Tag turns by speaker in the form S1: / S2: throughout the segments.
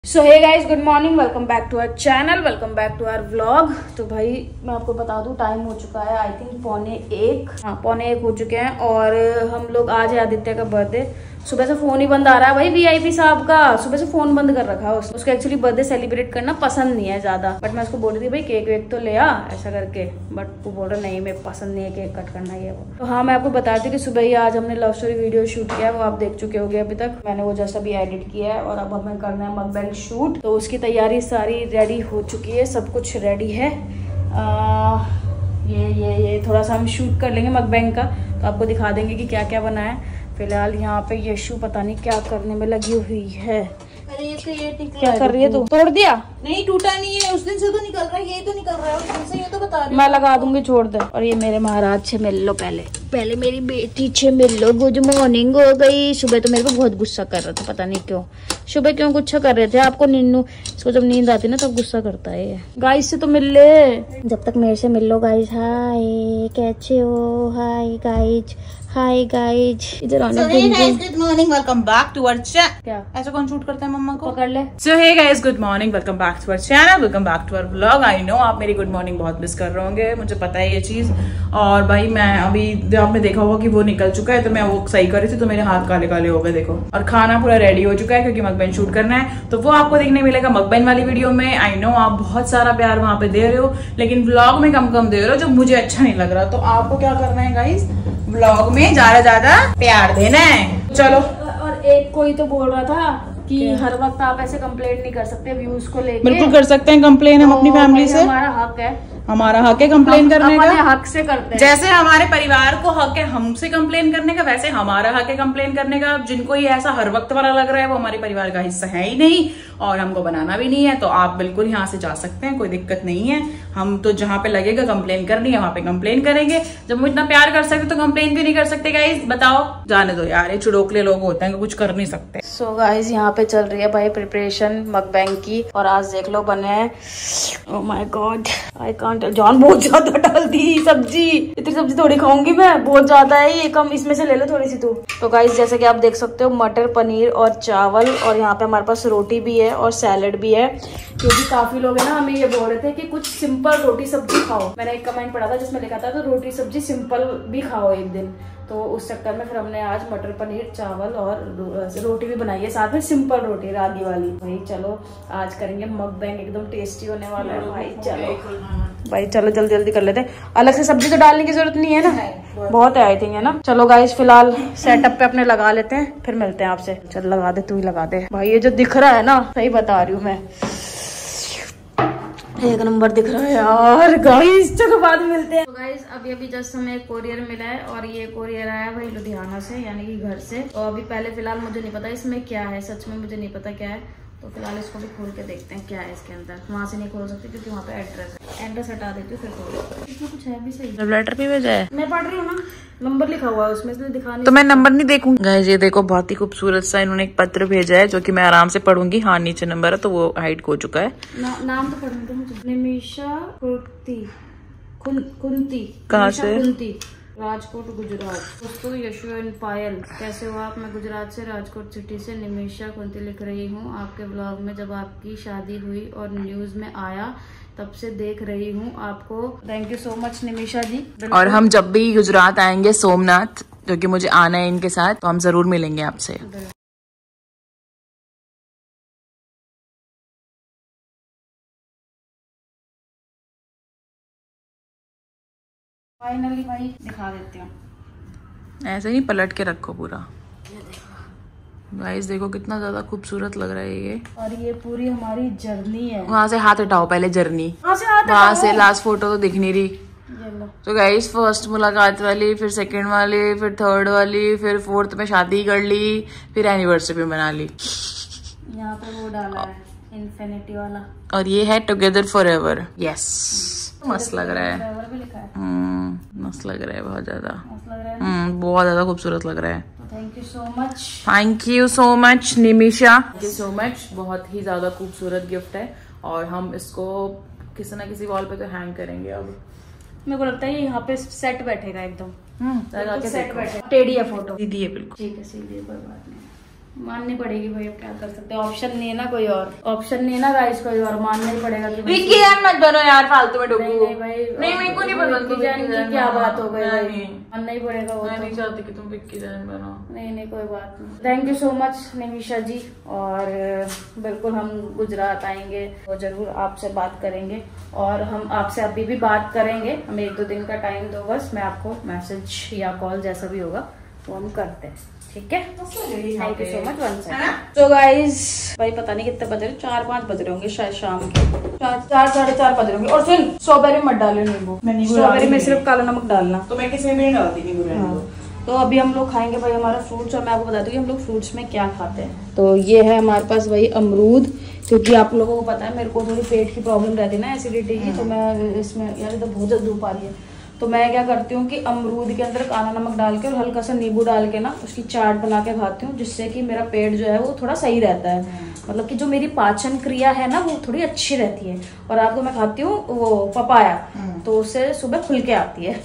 S1: So hey guys, good morning, welcome back to our channel, welcome back to our vlog. तो भाई मैं आपको बता दूं, टाइम हो चुका है आई थिंक पौने एक हो चुके हैं। और हम लोग आज है आदित्य का बर्थडे। सुबह से फोन ही बंद आ रहा है भाई वीआईपी साहब का, सुबह से फोन बंद कर रखा है उसको एक्चुअली बर्थडे सेलिब्रेट करना पसंद नहीं है ज्यादा, बट मैं उसको बोल रही थी भाई केक वेक तो ले आ ऐसा करके, बट वो बोल रहा नहीं मेरे पसंद नहीं है केक कट करना ये वो। तो हाँ, मैं आपको बता रही थी कि सुबह ही आज हमने लव स्टोरी वीडियो शूट किया है, वो आप देख चुके होंगे अभी तक। मैंने वो जस्ट अभी एडिट किया है और अब हमें करना है मकबैंग शूट। तो उसकी तैयारी सारी रेडी हो चुकी है, सब कुछ रेडी है। ये थोड़ा सा हम शूट कर लेंगे मकबैंग का, तो आपको दिखा देंगे कि क्या क्या बना है। फिलहाल यहाँ पे यशु पता नहीं क्या करने में लगी हुई है।
S2: अरे ये
S1: क्या कर रही है तू? तोड़ दिया?
S2: नहीं, टूटा नहीं है, उस दिन से तो निकल रहा है, ये तो निकल रहा है उस दिन से, ये तो बता रही
S1: मैं लगा दूंगी, छोड़ दे। और ये मेरे महाराज से मिल लो, पहले मेरी बेटी से मिल लो। गुड मॉर्निंग हो गई। सुबह तो मेरे को बहुत गुस्सा कर रहा था, पता नहीं क्यों सुबह क्यों गुस्सा कर रहे थे आपको। निन्नू इसको जब नींद आती ना तब गुस्सा करता है। गाइस से तो मिल ले, जब तक मेरे से मिल लो। गाइस हाय, कैसे हो? हाय गाइज, हाय गाइज, इधर आने।
S2: Good morning, welcome back to our channel.
S1: क्या
S2: ऐसा कौन शूट करता है? मम्मा को
S1: पकड़ ले।
S2: So hey guys, good morning, welcome back to our channel, welcome back to our vlog. I know आप मेरी गुड मॉर्निंग बहुत मिस कर रहे होंगे, मुझे पता है ये चीज। और भाई मैं अभी आपने देखा होगा कि वो निकल चुका है, तो मैं वो सही कर रही थी तो मेरे हाथ काले काले हो गए देखो। और खाना पूरा रेडी हो चुका है क्योंकि मकबैंग शूट करना है, तो वो आपको देखने मिलेगा मकबैंग वाली वीडियो में। आई नो आप बहुत सारा प्यार वहां पे दे रहे हो, लेकिन व्लॉग में कम कम दे रहे हो, जो मुझे अच्छा नहीं लग रहा। तो आपको क्या करना है गाइस, व्लॉग में ज्यादा प्यार देना है। चलो।
S1: और एक कोई तो बोल रहा था कि हर वक्त आप ऐसे कंप्लेंट नहीं कर सकते व्यूज को लेके।
S2: बिल्कुल कर सकते हैं कंप्लेन, हम अपनी फैमिली से,
S1: हमारा हक है,
S2: हमारा हक है कंप्लेन करने का।
S1: हक से करते हैं।
S2: जैसे हमारे परिवार को हक है हमसे कंप्लेन करने का, वैसे हमारा हक है कंप्लेन करने का। जिनको ये ऐसा हर वक्त वाला लग रहा है वो हमारे परिवार का हिस्सा है ही नहीं और हमको बनाना भी नहीं है, तो आप बिल्कुल यहाँ से जा सकते हैं, कोई दिक्कत नहीं है। हम तो जहाँ पे लगेगा कंप्लेन करनी है वहां पे कंप्लेन करेंगे। जब हम इतना प्यार कर सकते तो कंप्लेन भी नहीं कर सकते गाइस? बताओ, जाने दो यार, ये चुड़ोकले लोग होते हैं, कुछ कर नहीं सकते।
S1: सो गाइस, यहाँ पे चल रही है भाई प्रिपरेशन मकबैंग की, और आज देख लो बने हैं, oh my god I can't. John बहुत ज्यादा डाल दी सब्जी, इतनी सब्जी थोड़ी खाऊंगी मैं, बहुत ज्यादा है ये, कम इसमें से ले लो थोड़ी सी तू। तो गाइस जैसे कि आप देख सकते हो, मटर पनीर और चावल, और यहाँ पे हमारे पास रोटी भी है और सैलेड भी है, क्योंकि काफी लोग है ना हमें ये बोल रहे थे कि कुछ सिंपल रोटी सब्जी खाओ। मैंने एक कमेंट पढ़ा था जिसमें लिखा था तो रोटी सब्जी सिंपल भी खाओ एक दिन, तो उस चक्कर में फिर हमने आज मटर पनीर चावल और रोटी भी बनाई है, साथ में सिंपल रोटी रागी वाली। भाई चलो आज करेंगे मकबैंग, एकदम टेस्टी होने वाला है भाई। चलो जल्दी जल्दी कर लेते हैं। अलग से सब्जी तो डालने की जरूरत नहीं है ना, बहुत है आई थिंक, है ना। चलो गाइस फिलहाल सेटअप पे अपने लगा लेते हैं, फिर मिलते हैं आपसे। चल लगा दे, तू ही लगा दे भाई। ये जो दिख रहा है ना, सही बता रही हूँ मैं, एक नंबर दिख रहा है यार गाइस। चलो बाद में मिलते हैं। तो गाइस अभी जस्ट हमें कोरियर मिला है, और ये कोरियर आया भाई लुधियाना से, यानी कि घर से। तो अभी पहले फिलहाल मुझे नहीं पता इसमें क्या है, सच में मुझे नहीं पता क्या है, तो फिलहाल इसको भी खोल के देखते हैं क्या है इसके अंदर। वहां से नहीं खोल सकते क्योंकि वहाँ पे एड्रेस हटा देती हूँ, फिर खोल। इसमें कुछ है भी सही,
S2: लेटर भी भेजा है,
S1: मैं पढ़ रही हूँ ना, नंबर लिखा हुआ है उसमें, इसलिए दिखा नहीं,
S2: तो मैं नंबर नहीं देखूंगी। गाइस ये देखो बहुत ही खूबसूरत सा इन्होंने एक पत्र भेजा है, जो कि मैं आराम से पढ़ूंगी। हाँ नीचे नंबर है तो वो हाइड हो चुका है।
S1: नाम तो पढ़ने दो मुझे। निमिषा कुंती,
S2: कहाँ से?
S1: कुंती, राजकोट गुजरात। दोस्तों यशु एंड पायल, कैसे हो आप? मैं गुजरात से राजकोट सिटी से निमिषा कुंती लिख रही हूँ। आपके ब्लॉग में जब आपकी शादी हुई और न्यूज में आया तब से देख रही हूँ आपको। Thank you so much Nimisha ji.
S2: और हम जब भी गुजरात आएंगे सोमनाथ, जो कि मुझे आना है इनके साथ, तो हम जरूर मिलेंगे आपसे।
S1: फाइनली भाई दिखा देती हूँ,
S2: ऐसे नहीं पलट के रखो पूरा। गाइस देखो कितना ज्यादा खूबसूरत लग रहा है ये,
S1: और ये पूरी हमारी जर्नी है।
S2: वहां से हाथ हटाओ पहले, जर्नी वहां से लास्ट फोटो तो दिख नहीं रही। तो गाइस फर्स्ट मुलाकात वाली, फिर सेकंड वाली, फिर थर्ड वाली, फिर फोर्थ में शादी कर ली, फिर एनिवर्सरी बना ली।
S1: यहाँ पे वो डाला है इन्फिनिटी वाला,
S2: और ये है टुगेदर फॉर एवर। यस मस्त लग रहा है, मस्त लग रहा है, बहुत ज्यादा बहुत ज्यादा खूबसूरत लग रहा है।
S1: Thank you so much,
S2: thank you so much Nimisha, thank you so much. बहुत ही ज्यादा खूबसूरत गिफ्ट है, और हम इसको किसी ना किसी वॉल पे तो हैंग करेंगे। अब
S1: मेरे को लगता है ये यहाँ पे सेट बैठेगा एकदम,
S2: सेट बैठेगा,
S1: टेढ़ी है फोटो,
S2: सीधी है बिल्कुल,
S1: ठीक है सीधी है, कोई बात नहीं। माननी पड़ेगी भाई, अब क्या कर सकते हैं, ऑप्शन नहीं है ना कोई और, ऑप्शन नहीं है ना गाइस कोई और, मानना ही पड़ेगा कि
S2: विक्की जान मत बनो यार फालतू में डुगू।
S1: नहीं भाई,
S2: नहीं मेरे को नहीं पसंद
S1: विक्की जान की क्या बात हो गई,
S2: नहीं
S1: मानना ही पड़ेगा वो।
S2: मैं नहीं चाहती कि तुम विक्की जान बनो।
S1: नहीं कोई बात नहीं। Thank you so much Nimisha ji, और बिल्कुल हम गुजरात आएंगे तो जरूर आपसे बात करेंगे, और हम आपसे अभी भी बात करेंगे, हमें 1-2 दिन का टाइम दो बस, मैं आपको मैसेज या कॉल जैसा भी होगा वो हम करते हैं, ठीक है। Thank you so much once again. तो गाइज भाई पता नहीं कितने बज रहे, 4-5 बज रहे होंगे शायद शाम के, 4-4:30 बज रहे होंगे। और सुन, स्ट्रॉबेरी मत डालो नींबू, स्ट्रॉबेरी में सिर्फ काला नमक डालना।
S2: तो मैं किसी में नहीं डालती नींबू।
S1: तो अभी हम लोग खाएंगे भाई हमारा फ्रूट्स, और मैं आपको बता दूं कि हम लोग फ्रूट्स में क्या खाते हैं। तो ये है हमारे पास भाई अमरूद, क्योंकि आप लोगों को पता है मेरे को थोड़ी पेट की प्रॉब्लम रहती है ना, एसिडिटी की, तो मैं इसमें यार इधर बहुत ज्यादा धूप आ रही है, तो मैं क्या करती हूँ कि अमरूद के अंदर काला नमक डाल के और हल्का सा नींबू डाल के ना उसकी चाट बना के खाती हूँ, जिससे कि मेरा पेट जो है वो थोड़ा सही रहता है, मतलब कि जो मेरी पाचन क्रिया है ना वो थोड़ी अच्छी रहती है। और आपको मैं खाती हूँ वो पपाया, तो उससे सुबह खुल के आती है।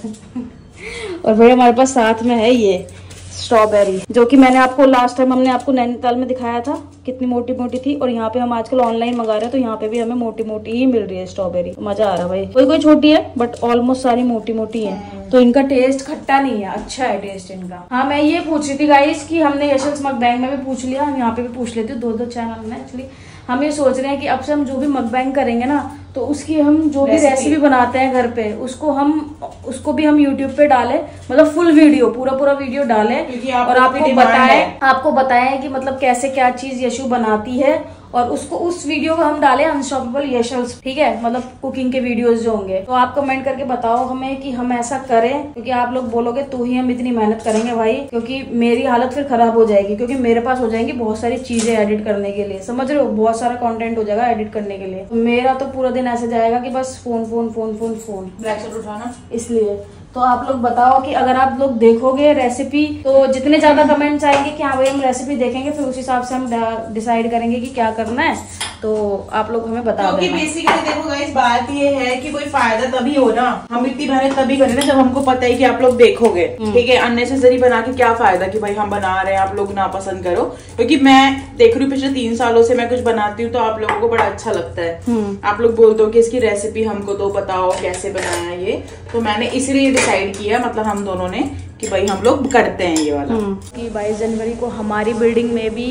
S1: और फिर हमारे पास साथ में है ये स्ट्रॉबेरी, जो कि मैंने आपको लास्ट टाइम हमने आपको नैनीताल में दिखाया था कितनी मोटी मोटी थी, और यहाँ पे हम आजकल ऑनलाइन मंगा रहे हैं तो यहाँ पे भी हमें मोटी मोटी ही मिल रही है स्ट्रॉबेरी। तो मजा आ रहा है भाई, कोई कोई छोटी है बट ऑलमोस्ट सारी मोटी मोटी है, तो इनका टेस्ट खट्टा नहीं है, अच्छा है टेस्ट इनका। हाँ मैं ये पूछ रही थी गाइस कि हमने यशल्स मकबैंग में भी पूछ लिया, हम यहाँ पे भी पूछ लेते, 2-2 चैनल में एक्चुअली हम ये सोच रहे हैं कि अब से हम जो भी मकबैंग करेंगे ना, तो उसकी हम जो भी रेसिपी बनाते हैं घर पे उसको भी हम यूट्यूब पे डालें, मतलब फुल वीडियो पूरा वीडियो डालें, और आपको बताएं कि मतलब कैसे क्या चीज यशु बनाती है, और उसको उस वीडियो को हम डालें अनस्टॉपेबल यशल्स, ठीक है, मतलब कुकिंग के वीडियोस जो होंगे। तो आप कमेंट करके बताओ हमें कि हम ऐसा करें, क्योंकि आप लोग बोलोगे तो ही हम इतनी मेहनत करेंगे भाई, क्योंकि मेरी हालत फिर खराब हो जाएगी, क्योंकि मेरे पास हो जाएंगी बहुत सारी चीजें एडिट करने के लिए, समझ रहे हो, बहुत सारा कंटेंट हो जाएगा एडिट करने के लिए। तो मेरा तो पूरा दिन ऐसे जाएगा कि बस phone phone phone phone phone
S2: black shirt उठाना,
S1: इसलिए। तो आप लोग बताओ कि अगर आप लोग देखोगे रेसिपी, तो जितने ज्यादा कमेंट्स आएंगे कि हाँ भाई हम रेसिपी देखेंगे, फिर उस हिसाब से हम डिसाइड करेंगे कि क्या करना है, तो आप लोग हमें बता देना।
S2: क्योंकि बेसिकली देखो गाइस बात ये है कि कोई फायदा तभी हो ना, हम इतनी मेहनत तभी करें ना जब हमको पता है कि आप लोग देखोगे, ठीक है। अननेसेसरी बना के क्या फायदा कि भाई हम बना रहे हैं आप लोग ना पसंद करो, क्योंकि मैं देख रही हूँ पिछले 3 सालों से मैं कुछ बनाती हूँ तो आप लोगों को बड़ा अच्छा लगता है, आप लोग बोलते हो कि इसकी रेसिपी हमको दो, बताओ कैसे बनाया ये, तो मैंने इसलिए डिसाइड किया, मतलब हम दोनों ने, कि भाई हम लोग करते हैं ये वाला।
S1: कि 22 जनवरी को हमारी बिल्डिंग में भी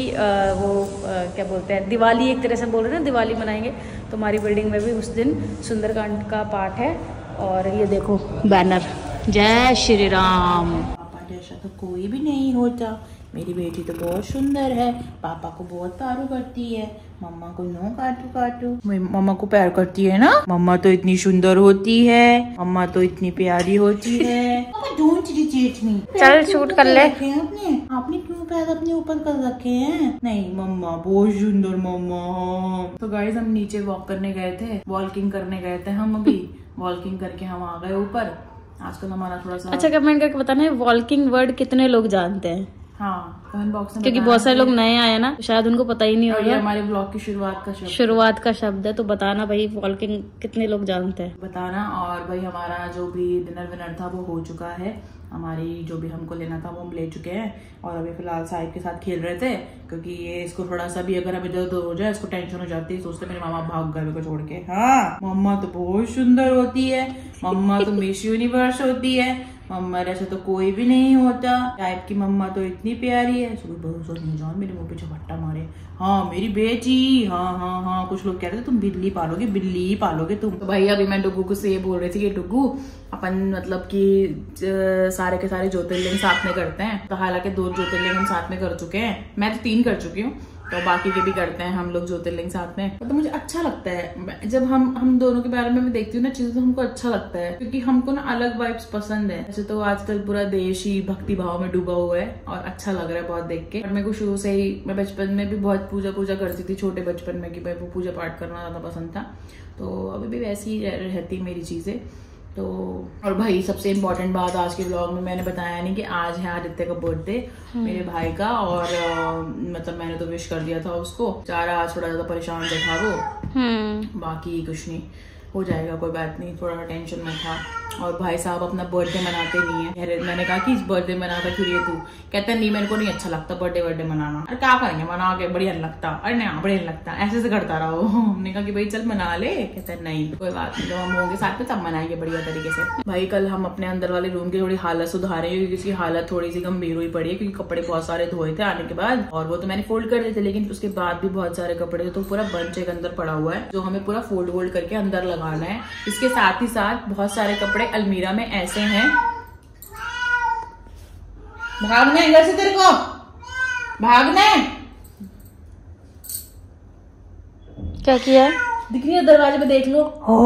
S1: क्या बोलते हैं, दिवाली एक तरह से बोल रहे हैं ना, दिवाली मनाएंगे, तो हमारी बिल्डिंग में भी उस दिन सुंदरकांड का पाठ है। और ये देखो बैनर, जय श्री राम।
S2: पापा जैसा तो कोई भी नहीं होता, मेरी बेटी तो बहुत सुंदर है, पापा को बहुत प्यार करती है, मम्मा को नो काटू काटू, मम्मा को प्यार करती है ना, मम्मा तो इतनी सुंदर होती है, मम्मा तो इतनी प्यारी होती है। डोंट इरिटेट मी,
S1: चल शूट कर ले।
S2: आपने क्यों पैर अपने ऊपर कर रखे हैं? नहीं मम्मा बहुत सुंदर मम्मा। तो गाइस हम नीचे वॉक करने गए थे, वॉकिंग करने गए थे हम, अभी वॉकिंग करके हम आ गए ऊपर। आजकल हमारा थोड़ा सा
S1: अच्छा कमेंट करके बताना वॉकिंग वर्ड कितने लोग जानते हैं।
S2: हाँ कमेंट बॉक्स में,
S1: क्योंकि बहुत सारे लोग नए आए ना, शायद उनको पता ही नहीं होगा।
S2: हमारे ब्लॉग की शुरुआत का शब्द
S1: है, तो बताना भाई वॉकिंग कितने लोग जानते हैं,
S2: बताना। और भाई हमारा जो भी डिनर विनर था वो हो चुका है, हमारी जो भी हमको लेना था वो हम ले चुके हैं, और अभी फिलहाल साहिब के साथ खेल रहे थे, क्योंकि ये इसको थोड़ा सा भी अगर हमें दर्द हो जाए इसको टेंशन हो जाती है, सोचते मेरे मामा भाग गए को छोड़ के। हाँ मम्मा तो बहुत सुंदर होती है, मम्मा तो मिस यूनिवर्स होती है, मम्मा ऐसा तो कोई भी नहीं होता, टाइप की मम्मा तो इतनी प्यारी है, भरोसा नहीं जान मेरे मुंह पे झपट्टा मारे। हाँ मेरी बेटी, हाँ हाँ हाँ, कुछ लोग कह रहे थे तुम बिल्ली पालोगे, बिल्ली ही पालोगे तुम। तो भाई अभी मैं डुगू को से ये बोल रही थी कि डुगू अपन मतलब कि सारे के सारे ज्योतिर्लिंग साथ में करते हैं, तो हालांकि 2 ज्योतिर्लिंग हम साथ में कर चुके हैं, मैं तो 3 कर चुकी हूँ, तो बाकी के भी करते हैं हम लोग ज्योतिर्लिंग साथ में। तो मुझे अच्छा लगता है जब हम दोनों के बारे में मैं देखती हूँ ना चीजें, तो हमको अच्छा लगता है, क्योंकि हमको ना अलग वाइब्स पसंद है। वैसे तो आजकल पूरा देश ही भक्ति भाव में डूबा हुआ है और अच्छा लग रहा है बहुत देख के। मेरे को शुरू से ही, मैं बचपन में भी बहुत पूजा करती थी, छोटे बचपन में, कि भाई वो पूजा पाठ करना ज्यादा पसंद था, तो अभी भी वैसी ही रहती मेरी चीजें। तो और भाई सबसे इम्पोर्टेंट बात आज के ब्लॉग में मैंने बताया नहीं कि आज है आदित्य का बर्थडे, मेरे भाई का, और मतलब मैंने तो विश कर दिया था उसको, चारा आज थोड़ा ज्यादा परेशान था वो, बाकी कुछ नहीं, हो जाएगा कोई बात नहीं, थोड़ा टेंशन में था। और भाई साहब अपना बर्थडे मनाते नहीं है। मैंने कहा कि इस बर्थडे मनाता क्यों है तू? कहता नहीं मेरे को नहीं अच्छा लगता बर्थडे मनाना। अरे क्या करेंगे मना के, बढ़िया लगता। अरे नहीं बढ़िया लगता, ऐसे से करता रहा वो। हमने कहा कि भाई चल मना ले। कहता है नहीं कोई बात नहीं, जब हम होंगे साथ में तब मनाएंगे बढ़िया तरीके से। भाई कल हम अपने अंदर वाले रूम की थोड़ी हालत सुधारे क्योंकि उसकी हालत थोड़ी सी गंभीर हुई पड़ी है, क्योंकि कपड़े बहुत सारे धोए थे आने के बाद, और वो तो मैंने फोल्ड कर दिए थे, लेकिन उसके बाद भी बहुत सारे कपड़े तो पूरा बंच एक अंदर पड़ा हुआ है जो हमें पूरा फोल्ड करके अंदर लगाना है। इसके साथ ही साथ बहुत सारे कपड़े अलमीरा में ऐसे हैं। भागना है घर से, तेरे को भागना है।
S1: क्या किया?
S2: दिख रही है दरवाजे पे, देख लो।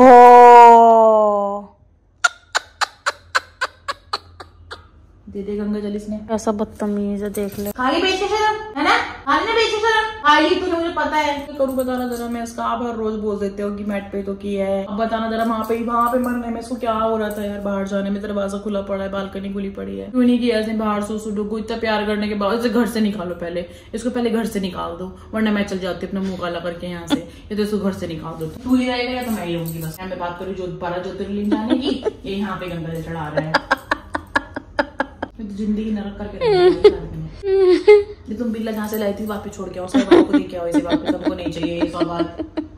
S2: दे दे गंगा जल इसने।
S1: ऐसा बदतमीज है, देख ले।
S2: खाली बेचे शर्म है ना, खाली बेचे शर्म खाली। तुझे मुझे पता है करूँ, बताना जरा। मैं इसका आप हर रोज बोल देते हो कि मैट पे तो किया है। अब बताना जरा वहाँ पे मरने में इसको क्या हो रहा था यार? बाहर जाने में दरवाजा खुला पड़ा है, बालकनी खुली पड़ी है, क्यों नहीं किया इसने बाहर? सुसु को इतना प्यार करने के बाद इसे घर से निकालो। पहले इसको पहले घर से निकाल दो, वरना मैं चल जाती अपना मुंह काला करके यहाँ से। ये तो इसको घर से निकाल दो। तू ही रहेगा या तो मैं ही रहूंगी बस। मैं बात करूँ ज्योतिर्लिंग जाने की, ये यहाँ पे गंगा जल चढ़ा रहा है। जिंदगी नरक करके ये तुम बिल्ला जहाँ से लाई थी वापस छोड़ के आओ, सब को लेके आओ इसे वापस। हमको नहीं चाहिए ये सब बात।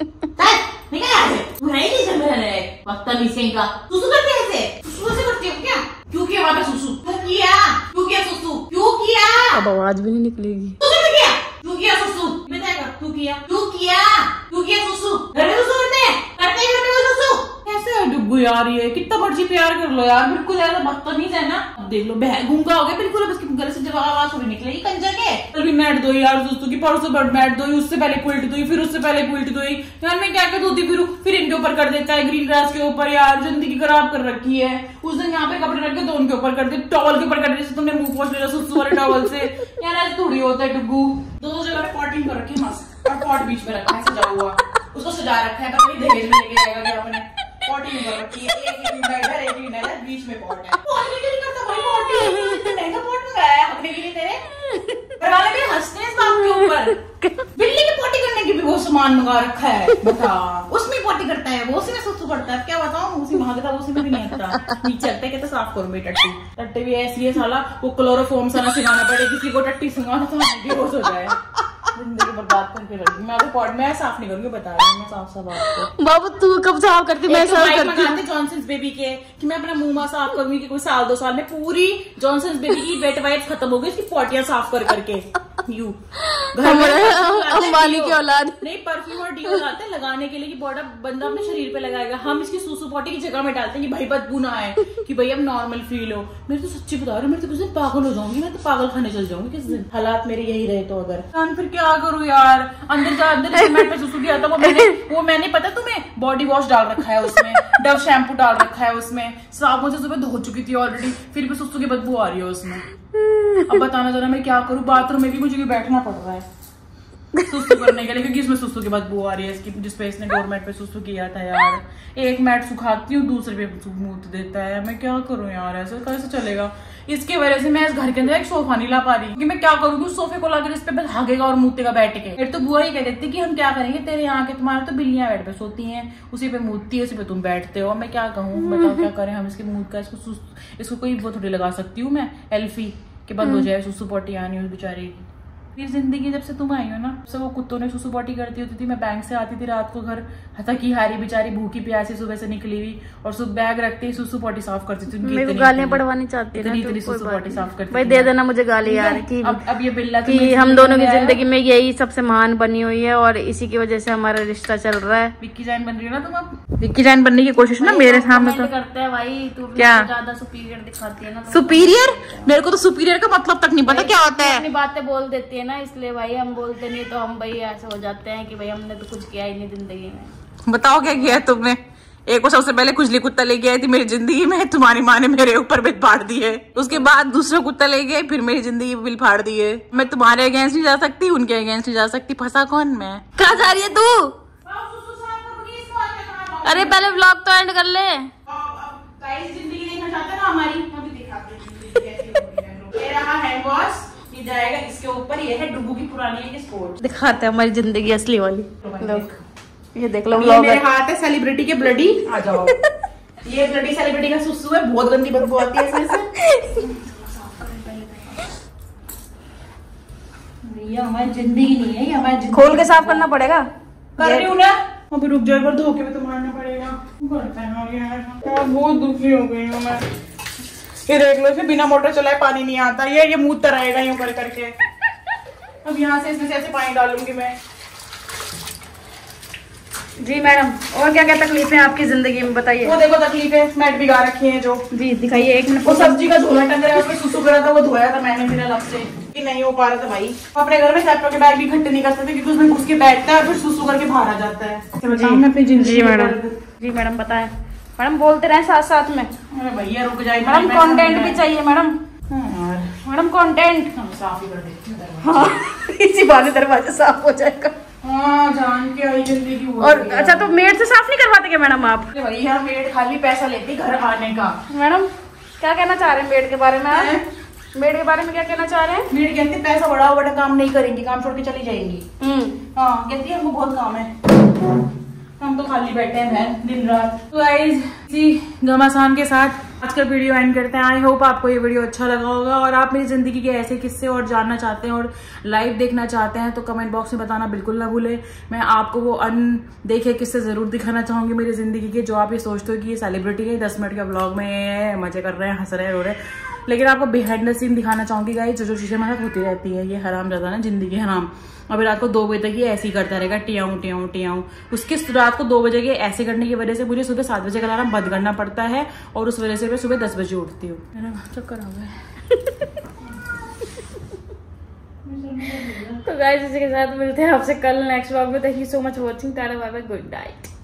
S2: सुसु करते हैं ऐसे? सुसु से करती हो क्या? क्यों किया वहाँ पे सुसु? क्यों किया? क्यों किया सुसु? क्यों किया?
S1: अब आवाज भी नहीं निकलेगी।
S2: क्यों किया सुसु? बताएगा क्यों किया? क्यों किया? क्यों किया सुसु? घर में सुसु करते हैं घर में सुसु। कैसे है डुब्बू यार? ये कितना मर्जी प्यार कर लो यार, बिल्कुल ऐसा बदतमीज है ना। अब देख लो गूंगा हो गया बिल्कुल। अब इसके गले से जब आवाज थोड़ी निकलेगी कंजर के। कल भी मैट धोई यार दोस्तों की, परसों मैट धोई, उससे पहले क्विल्ट धोई, फिर उससे पहले क्विल्ट धोई। यार मैं क्या क्या धोती फिर इनके ऊपर कर देता है, ग्रीन ग्रास के ऊपर। यार जिंदगी खराब कर रखी है। उस दिन यहाँ पे कपड़े रख के तो उनके ऊपर कर दे, टॉवल के ऊपर कर दे। तुमने मुंह पोंछ लिया सुसु वाले टॉवल से। यार ऐसे थोड़ी होता है डुब्बू। दो जगह पे पॉटिंग कर रखी मस्त, और पॉट बीच में रखा है सजा हुआ, उसको सजा रखा है। पता नहीं दहेज में लेके जाएगा क्या मैंने। पॉटिंग कर रखी है, एक इधर बीच में पॉट है। पॉट नहीं करता भाई, पॉटिंग महंगा पॉट मंगाया है अपने लिए तेरे। घर वाले भी हंसते हैं इस बात के ऊपर। बिल्ली की पॉटी करने की भी वो सामान मंगा रखा है, बता। उसमें पॉटी करता है वो, उसी में सुसु करता है। क्या बताऊं, उसी भागता उसी में भी नहीं आता। नीचे लगता है कहता साफ करो मेरी टट्टी। टट्टी भी ऐसी है साला, वो क्लोरोफॉर्म सा ना सिखाना पड़े किसी को टट्टी सिखाना, तो बेहोश हो जाए। जिंदगी बर्बाद करके रखी। मैं पॉट में साफ नहीं करूंगी, बता रही हूँ मैं साफ आपको।
S1: बाबू तू कब साफ करती? मैं साफ करती हूँ
S2: जॉनसन्स बेबी के, कि मैं अपना मुंह साफ करूंगी कि कोई साल 2 साल में पूरी जॉनसन्स बेबी की वेट वाइट खत्म हो गई, इसकी पॉटियां साफ कर करके। यू
S1: अंबानी की औलाद
S2: नहीं, परफ्यूम और डीओ लाते हैं लगाने के लिए कि बॉडी बंदा अपने शरीर पे लगाएगा। हम इसकी सुसु पॉटी की जगह में डालते हैं कि भाई बदबू ना आए, कि भाई अब नॉर्मल फील हो। मैं तो सच्ची बता रही हूँ, मैं तो कुछ दिन पागल हो जाऊंगी। मैं तो पागल खाने चल जाऊंगी किस दिन, हालात मेरे यही रहे तो। अगर फिर क्या करूँ यार? अंदर मैट पे सुसु किया था वो मैंने पता तुम्हें बॉडी वॉश डाल रखा है उसमें, डव शैम्पू डाल रखा है उसमें, साबुन से सुबह धो चुकी थी ऑलरेडी, फिर भी सुसु की बदबू आ रही है उसमें। अब बताना जरा मैं क्या करूँ? बाथरूम में भी मुझे बैठना पड़ रहा है सुसु करने के लिए, क्योंकि इसमें सुसु की बदबू आ रही है इसकी, जिसपे इसने डोरमेट पे सुसु किया था यार। एक मैट सुखाती हूँ, दूसरे पे मूत देता है। मैं क्या करूँ यार? ऐसा कैसे चलेगा? इसकी वजह से मैं इस घर के अंदर एक सोफा नहीं ला पा रही, कि मैं क्या करूँगी उस सोफे को लाकर इस पे भागेगा और मूतेगा बैठ के। फिर तो बुआ ही कह देती कि हम क्या करेंगे तेरे यहाँ के, तुम्हारे तो बिल्लियां बेड पे सोती हैं, उसी पे मूतती है, उसी पे तुम बैठते हो। मैं क्या कहूँ, बताओ क्या करें हम इसके मूत का? इसको कोई वो थोड़ी लगा सकती हूँ मैं, एल्फी के बंद हो जाए सुसु पॉटी आनी उस बेचारी की। फिर जिंदगी जब से तुम आई हो ना, सब वो कुत्तों ने सुसु पॉटी करती होती थी। मैं बैंक से आती थी रात को घर, थकी हारी बेचारी भूखी प्यासी सुबह से निकली हुई, और सुबह बैग रखते ही सुसु पॉटी साफ करती थी। मेरे को गालियां पड़वानी चाहती है, इतनी सुसु पॉटी साफ करती। भाई दे देना मुझे गाली यार, कि अब ये बिल्ला की हम दोनों की जिंदगी में यही सबसे महान बनी हुई है, और इसी की वजह से हमारा रिश्ता चल रहा है। विक्की जैन बन रही हो ना तुम? अब विक्की जैन बनने की कोशिश ना मेरे सामने तो करते हैं भाई। तू क्या ज्यादा सुपीरियर दिखाती है ना? सुपीरियर? मेरे को तो सुपीरियर का मतलब तक नहीं पता क्या होता है। अपनी बातें बोल देती है ना, इसलिए भाई हम बोलते नहीं तो हम भाई ऐसे हो जाते हैं कि भाई हमने तो कुछ किया ही नहीं जिंदगी में। बताओ क्या किया तुमने? एक को सबसे पहले खुजली कुत्ता लेके आई थी मेरी जिंदगी में, तुम्हारी माँ ने मेरे ऊपर बिल फाड़ दी है। उसके बाद दूसरा कुत्ता ले गए, फिर मेरी जिंदगी बिल फाड़ दी है। मैं तुम्हारे अगेंस्ट नहीं जा सकती, उनके अगेंस्ट नहीं जा सकती। फंसा कौन मैं? कहाँ जा रही है तू? अरे पहले व्लॉग तो एंड कर ले। जिंदगी देखना चाहते ना हमारी, ये जाएगा इसके ऊपर। ये है डुबू की पुरानी स्पोर्ट, दिखाते हैं हमारी जिंदगी असली वाली। लोग ये देख लो, ये मेरे हाथ है सेलिब्रिटी के ब्लडी। आ जाओ ये ब्लडी सेलिब्रिटी का सुसु है, बहुत गंदी बदबू आती है इसमें से।
S1: ये हमारी जिंदगी नहीं है, ये हमारी खोल के साफ करना पड़ेगा।
S2: कर रही हूँ ना, अभी रुक जाए, पर धोखे में तो मारना पड़ेगा। बहुत दुखी हो गई हूँ मैं। ये देख लो, इसे बिना मोटर चलाए पानी नहीं आता, ये मुंह तराएगा यूं कर करके। अब यहाँ से इसमें से ऐसे पानी डालूंगी मैं।
S1: जी मैडम, और क्या क्या तकलीफें आपकी जिंदगी में बताइए।
S2: वो देखो तकलीफें, मैट भिगा रखी है जो।
S1: जी दिखाइए, एक मिनट।
S2: वो सब्जी का झोला टंग रहा है, उसमें सुसु करा था, वो धोया था मैंने फिर अलग से, कि नहीं हो पा रहा था भाई। अपने घर में सेप्टो के बैग भी इकट्ठे नहीं कर सकते, क्योंकि उसमें घुस के बैठता है फिर सुसु करके बाहर आ जाता है।
S1: जी मैडम, जी मैडम बताएं। मैडम बोलते रहे साथ साथ में।
S2: अरे भैया रुक जाए
S1: मैडम, कंटेंट भी चाहिए मैडम। मैडम कंटेंट
S2: साफ ही कर देती।
S1: हाँ, इसी बहाने दरवाजा साफ हो जाएगा।
S2: हाँ, जान के आई जिंदगी।
S1: और अच्छा, तो मेड से साफ नहीं करवाते क्या मैडम आप?
S2: भैया मेड खाली पैसा लेती घर आने का।
S1: मैडम क्या कहना चाह रहे हैं मेड के बारे में आप? मेड के बारे में क्या कहना चाह रहे हैं?
S2: मेड कहती है पैसा बढ़ाओ बड़ा, काम नहीं करेंगी, काम छोड़ के चली जाएंगी। हाँ, कहती है हमको बहुत काम है, हम तो खाली बैठे हैं दिन रात। तो गाइस, इसी घमासान के साथ आज का वीडियो एंड करते हैं। आई होप आपको ये वीडियो अच्छा लगा होगा, और आप मेरी जिंदगी के ऐसे किस्से और जानना चाहते हैं और लाइव देखना चाहते हैं तो कमेंट बॉक्स में बताना बिल्कुल ना भूलें। मैं आपको वो अनदेखे किस्से जरूर दिखाना चाहूंगी मेरी जिंदगी के, जो आप ये सोचते हो कि ये सेलिब्रिटी है 10 मिनट का ब्लॉग में मजे कर रहे हैं, हंस रहे हैं, रो रहे हैं, लेकिन आपको बिहाइंड द सीन दिखाना चाहूंगी गाइस। जो चीजें मेरे साथ होती रहती है, ये हराम ज्यादा ना जिंदगी हराम। अभी रात को 2 बजे तक ये ऐसे ही करता रहेगा, टियाऊं टियाऊं टियाऊं। उसके रात को 2 बजे के ऐसे करने की वजह से मुझे सुबह 7 बजे का अलार्म बंद करना पड़ता है, और उस वजह से मैं सुबह 10 बजे उठती हूँ। चक्कर आ गया।
S1: तो गाइस, इसी के साथ मिलते हैं आपसे कल नेक्स्ट व्लॉग में। Thank you so much for watching. Tata bye bye, good night.